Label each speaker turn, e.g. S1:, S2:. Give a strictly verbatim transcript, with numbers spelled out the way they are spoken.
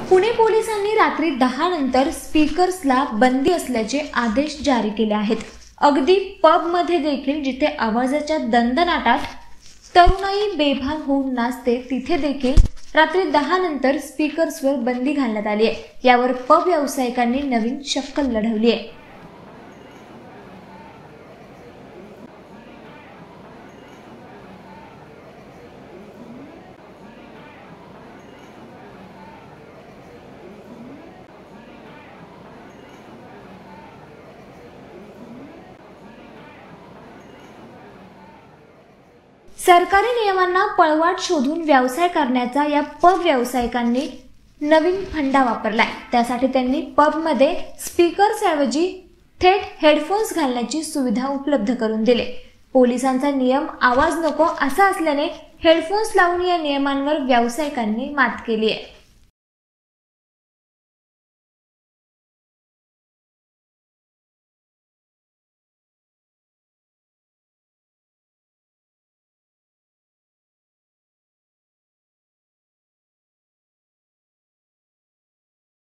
S1: पुणे पोलिसांनी रात्री दहा नंतर स्पीकर्सला बंदी असल्याचे आदेश जारी केले आहेत। अगदी पब मध्ये देखील जिथे आवाजाच्या दणदणाटात तरुणाई बेभान होऊन नाचते तिथे देखील रात्री दहा नंतर स्पीकर्सवर बंदी घालण्यात आली आहे। यावर पब व्यावसायिकांनी नवीन शक्कल लढवली आहे। सरकारी नियमांना पळवाट शोधून व्यवसाय करण्याचा या पब व्यावसायिकांनी नवीन फंडा वापरलाय। त्यासाठी त्यांनी पबमध्ये स्पीकर्सऐवजी थेट हेडफोन्स घालण्याची सुविधा उपलब्ध करून दिली। पोलिसांचा नियम आवाज नको असा असल्याने हेडफोन्स लावून या नियमांवर व्यावसायिकांनी मात केली आहे।